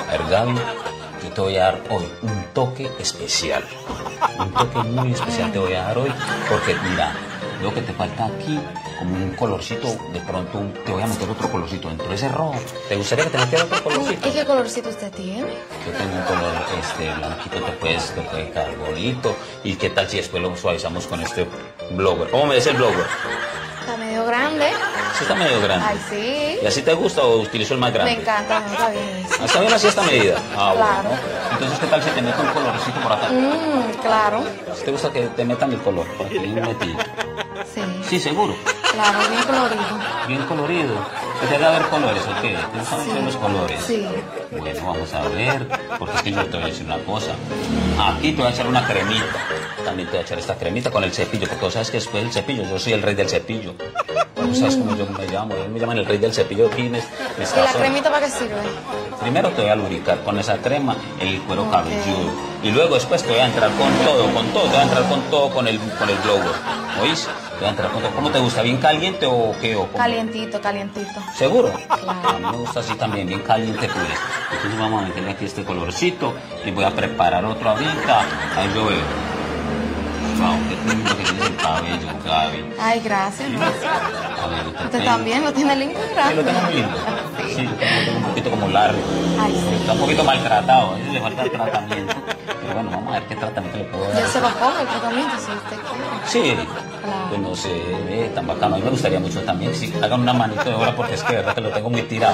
A ver, Gaby, yo te voy a dar hoy un toque especial. Un toque muy especial te voy a dar hoy, porque mira, veo que te falta aquí como un colorcito, de pronto te voy a meter otro colorcito dentro de ese rojo. ¿Te gustaría que te metiera otro colorcito? ¿Y qué colorcito usted tiene? Yo tengo un color blanquito, te puede quedar bonito. ¿Y qué tal si después lo suavizamos con este blower? ¿Cómo me ves el blower? Está medio grande. Sí, está medio grande. Ay, sí. ¿Y así te gusta o utilizo el más grande? Me encanta, me está bien eso. ¿Está bien así esta medida? Ah, Claro. bueno. Entonces, ¿qué tal si te meto un colorcito por acá? Claro. ¿Si te gusta que te metan el color? Por aquí bien metido. Sí. Sí, seguro. Claro, bien colorido. Bien colorido. ¿Que te haga ver colores o qué? ¿Te gustan mucho los colores? Sí. Bueno, vamos a ver, porque es que yo te voy a decir una cosa. Aquí te voy a echar una cremita. También te voy a echar esta cremita con el cepillo, porque tú sabes que después del cepillo, yo soy el rey del cepillo. Tú sabes cómo yo me llamo, ellos me llaman el rey del cepillo aquí en ¿Y la cremita para qué sirve? Primero te voy a lubricar con esa crema el cuero cabelludo. Y luego después te voy a entrar con todo, te voy a entrar con todo con el blower. ¿Oís? Te voy a entrar con todo. ¿Cómo te gusta? ¿Bien caliente o qué? ¿O cómo? Calientito, calientito. ¿Seguro? Claro. A mí me gusta así también, bien caliente pues. Entonces vamos a meterle aquí este colorcito y voy a preparar otro ahorita. Ahí yo veo. Wow, qué lindo que tienes el cabello, Gaby. Ay, gracias. Cabellito Usted pelo. también lo tiene lindo y Sí, grande. lo tengo muy lindo. Sí, lo tengo un poquito como largo. Ay, sí. Está un poquito maltratado, a veces le falta tratamiento. Pero bueno, vamos a ver qué tratamiento le puedo dar. Yo se lo pongo el tratamiento si usted quiere. Sí, Claro. pues no sé, tan bacano. A mí me gustaría mucho también si hagan una manito de obra porque es que de verdad que lo tengo muy tirado.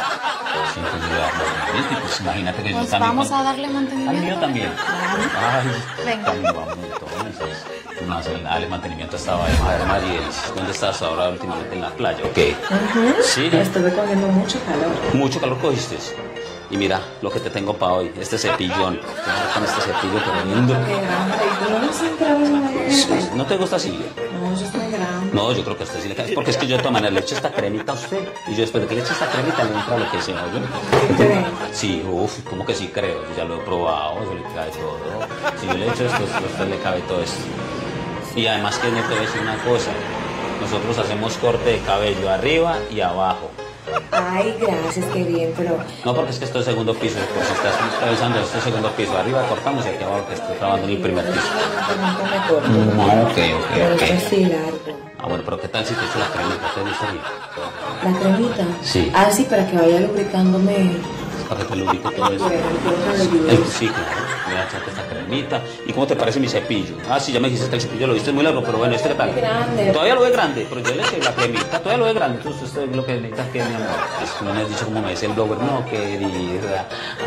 Sí, pues, pues imagínate que yo Pues también. vamos a darle Al mantenimiento. mío también. Claro. Ay, Venga. también vamos entonces. No hacer darle mantenimiento a esta vaina. A ver, Marielis, ¿dónde estás ahora últimamente en la playa? ¿O qué? Sí. Estuve cogiendo mucho calor. Mucho calor cogiste. Y mira lo que te tengo para hoy, este cepillón. Con este cepillo que lindo. Qué grande. ¿Y no se entraba en la dieta? ¿No te gusta así? No, eso es muy grande. No, yo creo que a usted sí le cae. Porque es que yo de todas maneras le echo esta cremita a usted. Y yo después de que le eche esta cremita le entra lo que sea. ¿Oye? ¿Cree? Sí, uff, como que sí creo. Yo ya lo he probado, eso le cae todo. Si yo le echo esto, a usted le cabe todo esto. Y además que no te voy a decir una cosa. Nosotros hacemos corte de cabello arriba y abajo. Ay, gracias, qué bien, pero No, porque es que esto es segundo piso, por si estás revisando, esto es segundo piso, arriba cortamos y aquí abajo que estoy trabajando en el primer piso. no me corto. No, ok, Pero ok, esto es ok. sí largo. Ah, bueno, pero ¿qué tal si te echo la cremita? ¿Te gustaría? La cremita. Sí. Ah, sí, para que vaya lubricándome. Para que te lubrique todo eso. Bueno, el cuero cabelludo. Sí, claro, voy a echarte esta cremita. ¿Y cómo te parece mi cepillo? Ah, sí, ya me dijiste que el cepillo lo viste muy largo, pero bueno, ¿este qué tal? Grande. Todavía lo ve grande, pero yo le eché la cremita, todavía lo ve grande. Entonces, usted es lo que necesita que mi amor. Es que no me has dicho cómo me dice el blower. No, querida.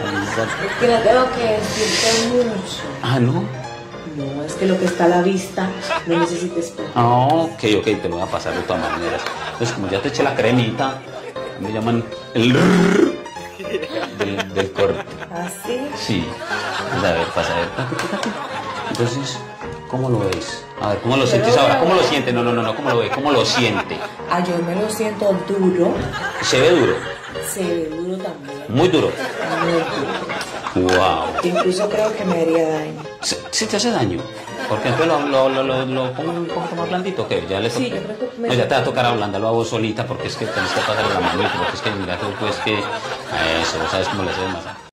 Es que no tengo que decirte mucho. Ah, ¿no? No, es que lo que está a la vista no necesita explicar. Ah, ok, te lo voy a pasar de todas maneras. Entonces, como ya te eché la cremita, me llaman el del corte. ¿Así? Sí. Pues a ver, pasa a ver. Pásate. Entonces, ¿cómo lo ves? A ver, ¿cómo lo sientes ahora? ¿Cómo lo siente? No, ¿cómo lo ve? ¿Cómo lo siente? Ah, yo me lo siento duro. ¿Se ve duro? Se ve duro también. Muy duro. Muy duro. Wow. Incluso creo que me haría daño. ¿Sí te hace daño? Porque entonces lo pongo un poco más blandito, que ya le toca. Sí, yo creo que me- No, ya te va a tocar ablandarlo a vos solita porque es que tenés que pasarle la mano, porque es que mira que pues que eso, ¿sabes cómo le haces más?